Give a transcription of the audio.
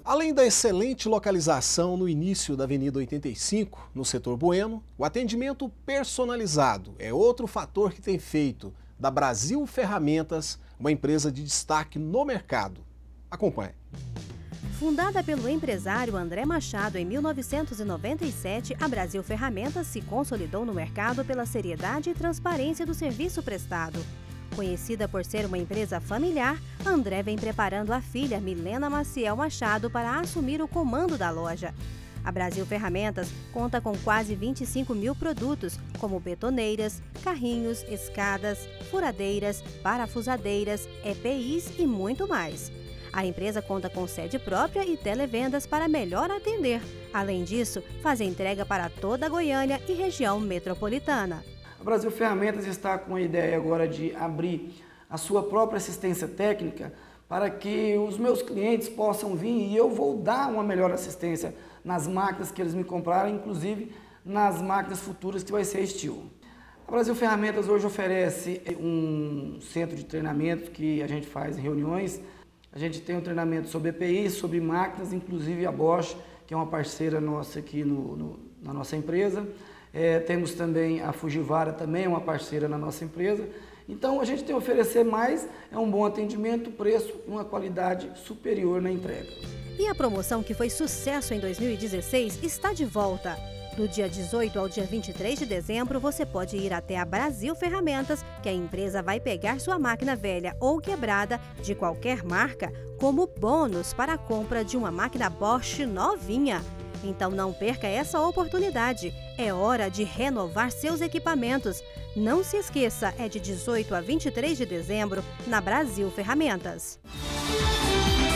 Além da excelente localização no início da Avenida 85, no setor Bueno, o atendimento personalizado é outro fator que tem feito da Brasil Ferramentas uma empresa de destaque no mercado. Acompanhe. Fundada pelo empresário André Machado em 1997, a Brasil Ferramentas se consolidou no mercado pela seriedade e transparência do serviço prestado. Conhecida por ser uma empresa familiar, André vem preparando a filha Milena Maciel Machado para assumir o comando da loja. A Brasil Ferramentas conta com quase 25 mil produtos, como betoneiras, carrinhos, escadas, furadeiras, parafusadeiras, EPIs e muito mais. A empresa conta com sede própria e televendas para melhor atender. Além disso, faz entrega para toda a Goiânia e região metropolitana. A Brasil Ferramentas está com a ideia agora de abrir a sua própria assistência técnica para que os meus clientes possam vir e eu vou dar uma melhor assistência nas máquinas que eles me comprarem, inclusive nas máquinas futuras que vai ser Steel. A Brasil Ferramentas hoje oferece um centro de treinamento que a gente faz reuniões. A gente tem um treinamento sobre EPI, sobre máquinas, inclusive a Bosch, que é uma parceira nossa aqui na nossa empresa. Temos também a Fujiwara, também é uma parceira na nossa empresa. Então a gente tem a oferecer mais, é um bom atendimento, preço e uma qualidade superior na entrega. E a promoção que foi sucesso em 2016 está de volta. Do dia 18 ao dia 23 de dezembro, você pode ir até a Brasil Ferramentas, que a empresa vai pegar sua máquina velha ou quebrada de qualquer marca como bônus para a compra de uma máquina Bosch novinha. Então não perca essa oportunidade. É hora de renovar seus equipamentos. Não se esqueça, é de 18 a 23 de dezembro na Brasil Ferramentas.